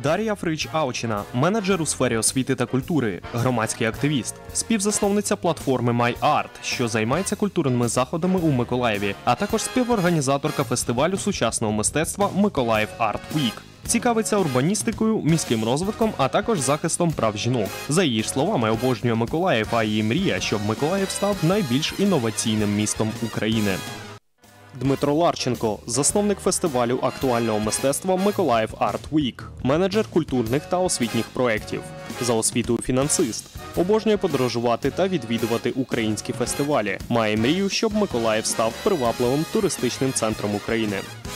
Дар'я Фрич-Аучіна – менеджер у сфері освіти та культури, громадський активіст, співзасновниця платформи MyArt, що займається культурними заходами у Миколаєві, а також співорганізаторка фестивалю сучасного мистецтва «Миколаїв Арт Вік». Цікавиться урбаністикою, міським розвитком, а також захистом прав жінок. За її ж словами, обожнює Миколаїв, а її мрія, щоб Миколаїв став найбільш інноваційним містом України. Дмитро Ларченко – засновник фестивалю актуального мистецтва «Миколаїв Арт Вік», менеджер культурних та освітніх проєктів. За освітою фінансист. Обожнює подорожувати та відвідувати українські фестивалі. Має мрію, щоб Миколаїв став привабливим туристичним центром України.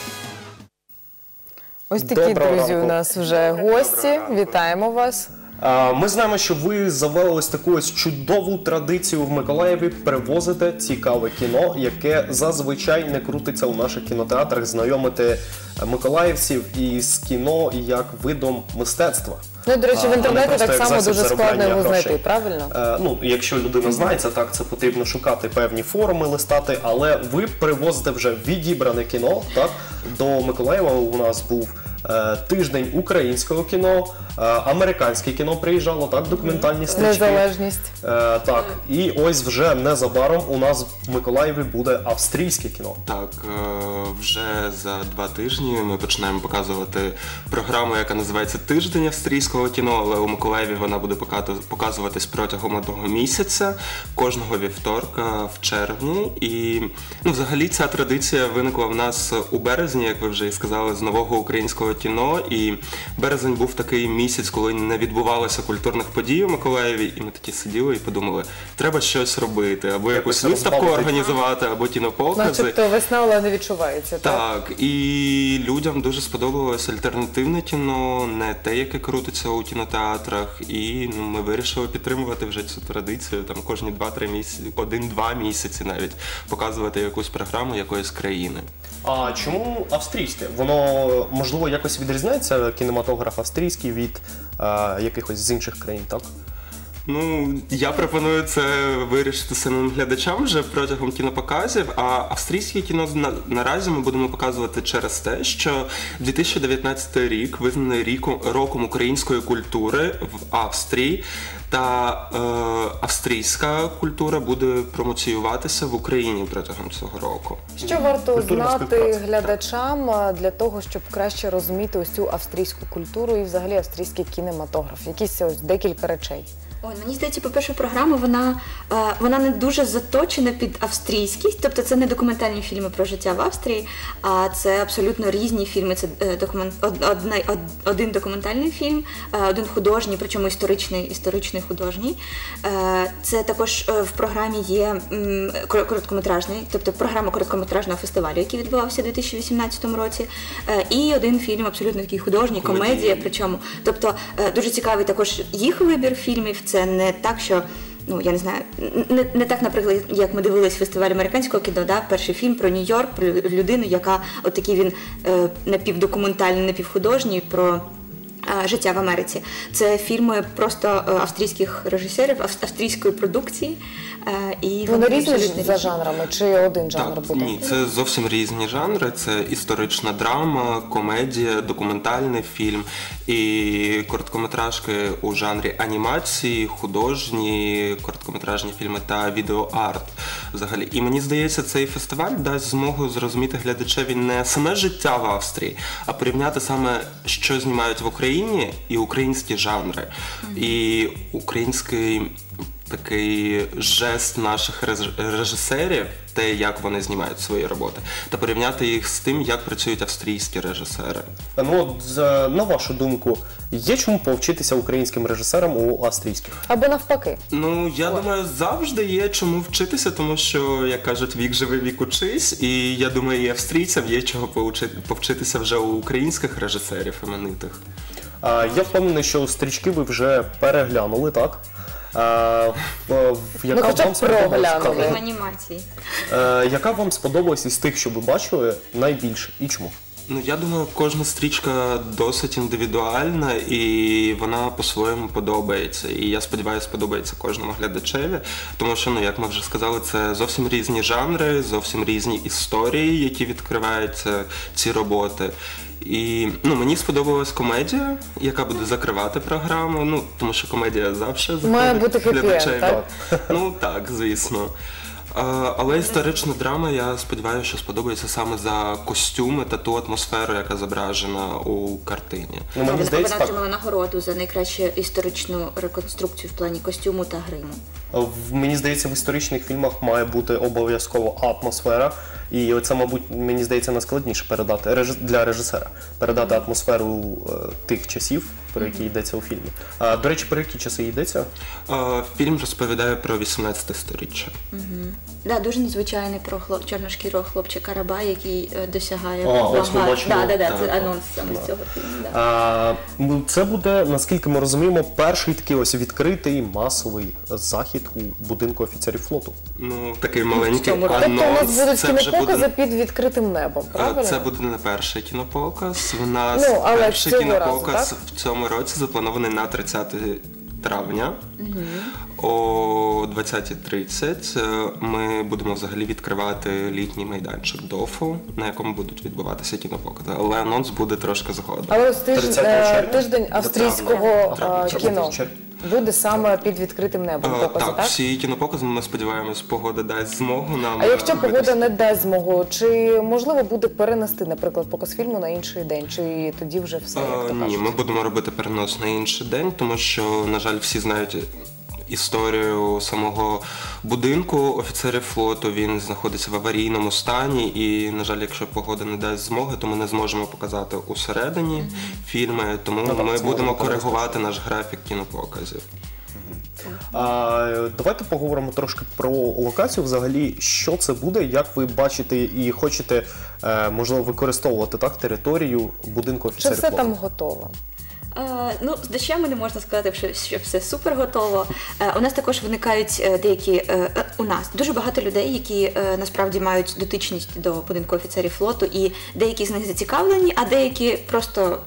Ось такі, друзі, у нас вже гості. Вітаємо вас. Ми знаємо, що ви завели ось таку ось чудову традицію в Миколаєві привозити цікаве кіно, яке зазвичай не крутиться у наших кінотеатрах, знайомити миколаївців із кіно як видом мистецтва. Ну, до речі, в інтернеті так само дуже складно його знайти, правильно? Ну, якщо людина знається, так, це потрібно шукати певні форуми, листати, але ви привозите вже відібране кіно, так? До Миколаєва у нас був тиждень українського кіно, американське кіно приїжджало, так, документальні стрічки. Незалежність. Так, і ось вже незабаром у нас в Миколаєві буде австрійське кіно. Так, вже за 2 тижні ми починаємо показувати програму, яка називається «Тиждень австрійського кіно», але у Миколаєві вона буде показуватись протягом 1 місяця, кожного вівторка в червні. І взагалі ця традиція виникла в нас у березні, як ви вже і сказали, з нового українського кіно. І березень був такий місяць, коли не відбувалося культурних подій у Миколаєві, і ми такі сиділи і подумали, треба щось робити, або якусь виставку організувати, або кінопокази. Начебто весна, але не відчувається, так? Так, і людям дуже сподобалось альтернативне кіно, не те, яке крутиться у кінотеатрах, і ми вирішили підтримувати вже цю традицію, там кожні 2-3 місяці, 1-2 місяці навіть, показувати якусь програму якоїсь країни. А чому австрійське? Воно, можливо, якось відрізняється, кінематограф австрійський, від якихось з інших країн, так? Я пропоную це вирішити самим глядачам вже протягом кінопоказів, а австрійське кіно наразі ми будемо показувати через те, що 2019 рік визнаний роком української культури в Австрії, та австрійська культура буде промоціюватися в Україні протягом цього року. Що варто знати глядачам для того, щоб краще розуміти ось цю австрійську культуру і взагалі австрійський кінематограф? Якісь ось декілька речей. Мені здається, по-перше, програма, вона не дуже заточена під австрійськість, тобто це не документальні фільми про життя в Австрії, а це абсолютно різні фільми. Це один документальний фільм, один художній, причому історичний художній. Це також в програмі є короткометражний, тобто програма короткометражного фестивалю, який відбувався у 2018 році, і один фільм абсолютно такий художній, комедія, причому. Тобто дуже цікавий також їх вибір фільмів. Це не так, що, я не знаю, не так, наприклад, як ми дивились фестиваль американського кіно, перший фільм про Нью-Йорк, про людину, яка, такий він напівдокументальний, напівхудожній, про життя в Америці. Це фільми просто австрійських режисерів, австрійської продукції. І вони різні за жанрами, чи один жанр буде? Ні, це зовсім різні жанри. Це історична драма, комедія, документальний фільм і короткометражки у жанрі анімації, художні, короткометражні фільми та відеоарт взагалі. І мені здається, цей фестиваль дасть змогу зрозуміти глядачеві не саме життя в Австрії, а порівняти саме, що знімають в Україні і українські жанри. І український такий жест наших режисерів, те, як вони знімають свої роботи, та порівняти їх з тим, як працюють австрійські режисери. На вашу думку, є чому повчитися українським режисерам у австрійських? Або навпаки? Я думаю, завжди є чому вчитися, тому що, як кажуть, вік живи, вік учись, і я думаю, і австрійцям є чого повчитися вже у українських режисерів іменитих. Я впевнений, що стрічки ви вже переглянули, так? В анімації. Яка вам сподобалась із тих, що ви бачили, найбільше? І чому? Ну, я думаю, кожна стрічка досить індивідуальна і вона по-своєму подобається. І я сподіваюся, подобається кожному глядачеві, тому що, як ми вже сказали, це зовсім різні жанри, зовсім різні історії, які відкриваються ці роботи. І мені сподобалась комедія, яка буде закривати програму, тому що комедія завжди заходить Має бути глядачеві. хеппі-енд, так? Ну так, звісно. Але історична драма, я сподіваюся, що сподобається саме за костюми та ту атмосферу, яка зображена у картині. Мені Вона здається, так. отримала нагороду за найкращу історичну реконструкцію в плані костюму та гриму. Мені здається, в історичних фільмах має бути обов'язково атмосфера. І оце, мабуть, мені здається, найскладніше передати для режисера. Передати атмосферу тих часів, про які йдеться у фільмі. До речі, про які часи йдеться? Фільм розповідає про 18 сторіччя. Да, дуже незвичайний про чорношкірого хлопчика раба, який досягає ось ми бачимо. це анонс саме з цього фільму. Це буде, наскільки ми розуміємо, перший такий ось відкритий масовий захід у будинку офіцерів флоту. Ну, такий маленький Тобто у нас анонс. будуть Це вже кінопокази буде... під відкритим небом, правильно? Це буде не перший кінопоказ. У нас але перший цього кінопоказ разу, так? в цьому році запланований на 30 травня. О 20:30 ми будемо взагалі відкривати літній майданчик ДОФу, на якому будуть відбуватися кінопокази. Але анонс буде трошки згодом. Але ось 30 червня? тиждень австрійського Травня. кіно буде саме під відкритим небом покази, Так, так? всі кінопокази, ми сподіваємось, погода дасть змогу нам. А якщо робити погода не дасть змогу, чи можливо буде перенести, наприклад, показ фільму на інший день, чи тоді вже все, як то Ні, кажуть? ми будемо робити перенос на інший день, тому що, на жаль, всі знають історію самого будинку офіцерів флоту. Він знаходиться в аварійному стані і, на жаль, якщо погода не дасть змоги, то ми не зможемо показати усередині фільми, тому ми будемо коригувати наш графік кінопоказів. Давайте поговоримо трошки про локацію взагалі, що це буде, як ви бачите і хочете, можливо, використовувати так територію будинку Чи офіцерів все флоту. там готово? З дощами не можна сказати, що все супер готово. У нас також виникають деякі, у нас дуже багато людей, які насправді мають дотичність до будинку офіцерів флоту, і деякі з них зацікавлені, а деякі просто,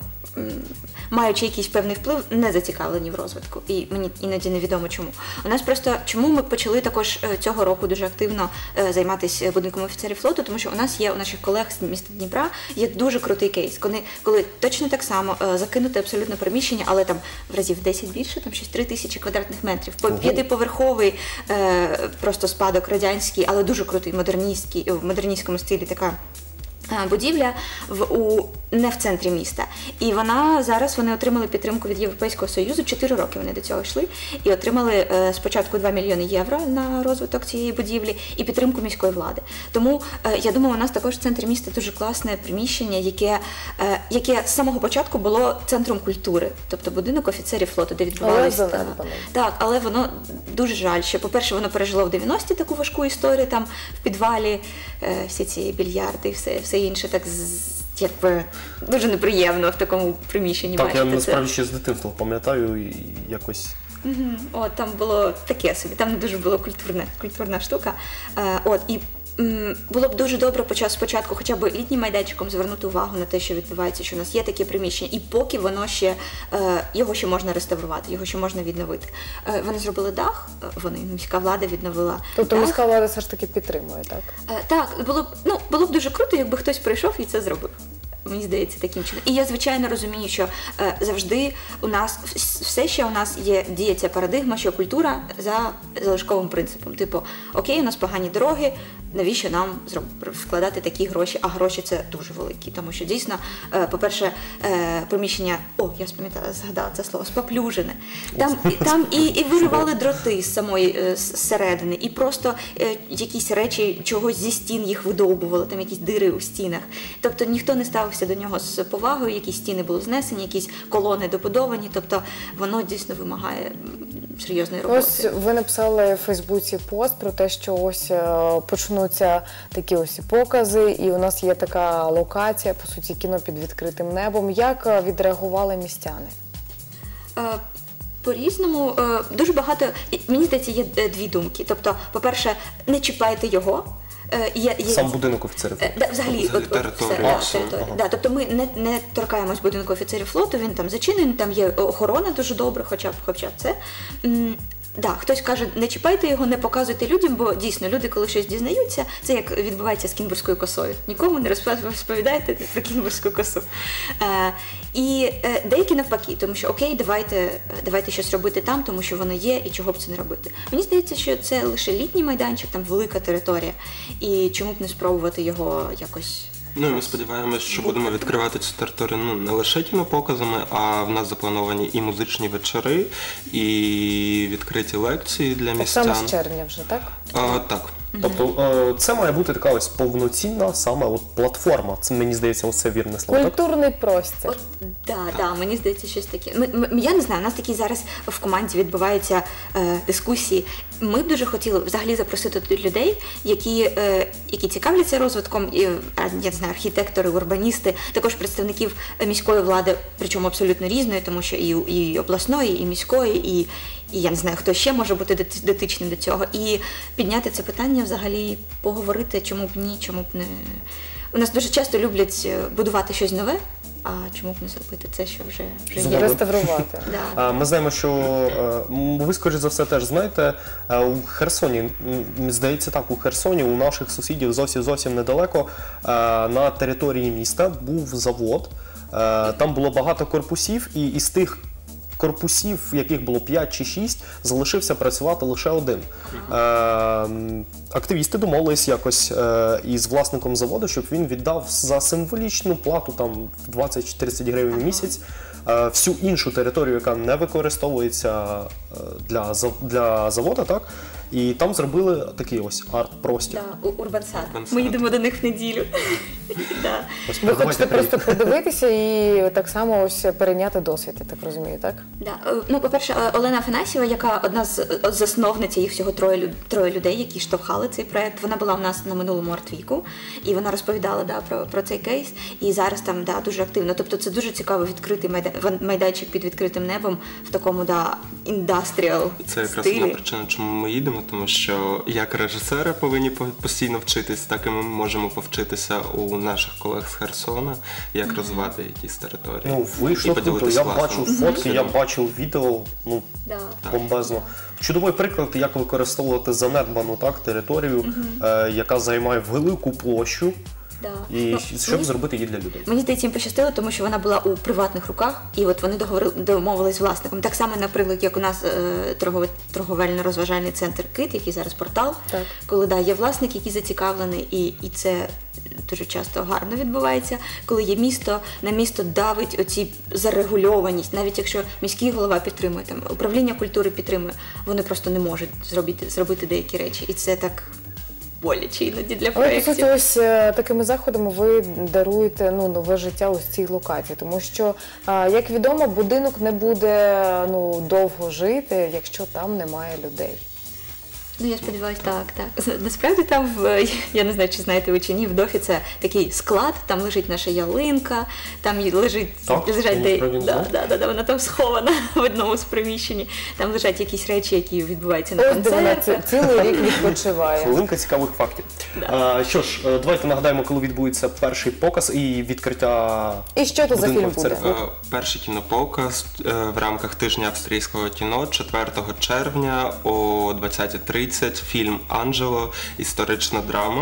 маючи якийсь певний вплив, не зацікавлені в розвитку. І мені іноді невідомо чому. У нас просто, чому ми почали також цього року дуже активно займатися будинком офіцерів флоту, тому що у нас є, у наших колег з міста Дніпра, є дуже крутий кейс, коли точно так само закинути абсолютно приміщення, але там в разів 10 більше, там щось 3000 квадратних метрів, п'ятиповерховий просто спадок радянський, але дуже крутий, в модерністському стилі така будівля не в центрі міста. І зараз вони отримали підтримку від Європейського Союзу, 4 роки вони до цього йшли, і отримали спочатку 2 мільйони євро на розвиток цієї будівлі і підтримку міської влади. Тому, я думаю, у нас також в центрі міста дуже класне приміщення, яке з самого початку було центром культури, тобто будинок офіцерів флоту, де відбувалися... Так, але воно дуже жаль, що, по-перше, воно пережило в 90-ті таку важку історію, там в підвалі всі ці більярди і все інше, так якби дуже неприємно в такому приміщенні Так, бачити я це. насправді ще з дитинства пам'ятаю і якось... Там було таке собі, там не дуже була культурна штука. І було б дуже добре спочатку хоча б літнім майданчиком звернути увагу на те, що відбувається, що у нас є таке приміщення, і поки воно його ще можна реставрувати, його ще можна відновити. Вони зробили дах, міська влада відновила Тобто дах. міська влада все ж таки підтримує, так? Так, було б дуже круто, якби хтось прийшов і це зробив. Мені здається, таким чином. І я, звичайно, розумію, що завжди у нас, все ще у нас діє ця парадигма, що культура за залишковим принципом. Типу, окей, у нас погані дороги, навіщо нам вкладати такі гроші? А гроші це дуже великі, тому що дійсно, по-перше, приміщення, я згадала це слово, споплюжене. Там і виривали дроти з самої зсередини, і просто якісь речі, чогось зі стін їх видовбували, там якісь дири у стінах. Тобто ніхто не ставився до нього з повагою, якісь стіни були знесені, якісь колони добудовані, тобто воно дійсно вимагає серйозної роботи. Ось ви написали в Фейсбуці пост про те, що ось почнуться такі ось покази, і у нас є така локація, по суті, кіно під відкритим небом. Як відреагували містяни? По-різному. Дуже багато, мені здається, є дві думки. Тобто, по-перше, не чіпайте його. Сам будинок офіцерів. Взагалі територія. Тобто ми не торкаємось будинку офіцерів флоту, він там зачинений, там є охорона дуже добре, хоча б це. Хтось каже, не чіпайте його, не показуйте людям, бо дійсно люди, коли щось дізнаються, це як відбувається з кінбурзькою косою. Нікому не розповідайте про кінбурзьку косу. І деякі навпаки, тому що окей, давайте щось робити там, тому що воно є, і чого б це не робити. Мені здається, що це лише літній майданчик, там велика територія, і чому б не спробувати його якось... Ми сподіваємось, що будемо відкривати цю територію не лише кінопоказами, а в нас заплановані і музичні вечори, і відкриті лекції для містян. Так само з червня вже, так? Так. Тобто це має бути така ось повноцінна саме платформа. Це, мені здається, оце вірне слово. Культурний простір. Так, мені здається, щось таке. Я не знаю, у нас такі зараз в команді відбуваються дискусії. Ми б дуже хотіли взагалі запросити тут людей, які цікавляться розвитком, я не знаю, архітектори, урбаністи, також представників міської влади, причому абсолютно різної, тому що і обласної, і міської, і я не знаю, хто ще може бути дотичним до цього. І підняти це питання взагалі, поговорити, чому б ні, чому б не... У нас дуже часто люблять будувати щось нове, а чому б не зробити це, що вже є. Реставрувати. Ми знаємо, що ви, скоріш за все, теж знаєте, у Херсоні, здається так, у Херсоні у наших сусідів зовсім недалеко на території міста був завод, там було багато корпусів, і із тих корпусів, яких було 5 чи 6, залишився працювати лише один. Активісти домовились якось із власником заводу, щоб він віддав за символічну плату, там 20-30 гривень в місяць, всю іншу територію, яка не використовується для заводу, так? І там зробили такий ось арт-простір. Урбансад. Ми їдемо до них в неділю. Ви хочете просто подивитися і так само ось перейняти досвід, я так розумію, так? По-перше, Олена Афанасьєва, яка одна з засновниць, їх всього троє людей, які штовхали цей проект, вона була у нас на минулому Артвіку, і вона розповідала про цей кейс, і зараз там дуже активно. Тобто це дуже цікаво відкритий майданчик під відкритим небом в такому індастріал стилі. Це якраз одна причина, чому ми їдемо, тому що як режисери повинні постійно вчитись, так і ми можемо повчитися у наших колег з Херсона, як розвивати якісь території. Вийшло круто, я бачив фотки, я бачив відео, бомбезно. Чудовий приклад, як використовувати занедбану територію, яка займає велику площу, і щоб зробити її для людей. Мені здається, їм пощастило, тому що вона була у приватних руках, і от вони домовились з власником. Так само, наприклад, як у нас торговельно-розважальний центр «Кит», який зараз портал, коли є власник, який зацікавлений, і це дуже часто гарно відбувається, коли є місто, на місто давить оці зарегульованість, навіть якщо міський голова підтримує, там, управління культури підтримує, вони просто не можуть зробити деякі речі, і це так боляче іноді для проєктів. Але, по суті, ось такими заходами ви даруєте нове життя ось цій локації, тому що, як відомо, будинок не буде довго жити, якщо там немає людей. Я сподіваюся, так. Насправді там, я не знаю, чи знаєте ви чи ні, в Дофі це такий склад, там лежить наша ялинка, там лежать вона там схована в одному з приміщень, там лежать якісь речі, які відбуваються на концертах. Вона цілий рік відпочиває. Хвилинка цікавих фактів. Що ж, давайте нагадаємо, коли відбудеться перший показ і відкриття. І що тут за фільм буде? Перший кінопоказ в рамках тижня австрійського кіно 4 червня о 20:30. Фільм «Анджело», історична драма.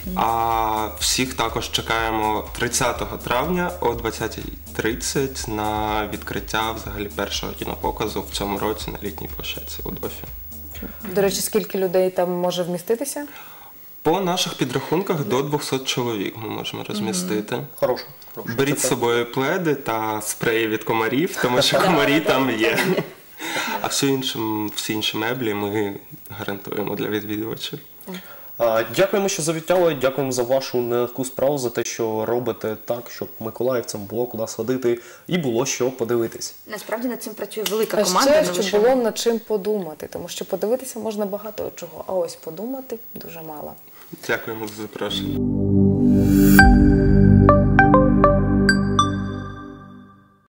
А всіх також чекаємо 30 травня о 20:30 на відкриття взагалі першого кінопоказу в цьому році на літній площадці у Дофі. До речі, скільки людей там може вміститися? По наших підрахунках до 200 чоловік ми можемо розмістити. Хорошо. Беріть з собою пледи та спреї від комарів, тому що комарі там є. А всі інші меблі ми гарантуємо для відвідувачів. Дякуємо, що завітали, дякуємо за вашу нелегку справу, за те, що робите так, щоб миколаївцям було куди сходити і було що подивитись. Насправді над цим працює велика команда. А ще, щоб було над чим подумати, тому що подивитися можна багато чого, а ось подумати дуже мало. Дякуємо за запрошення.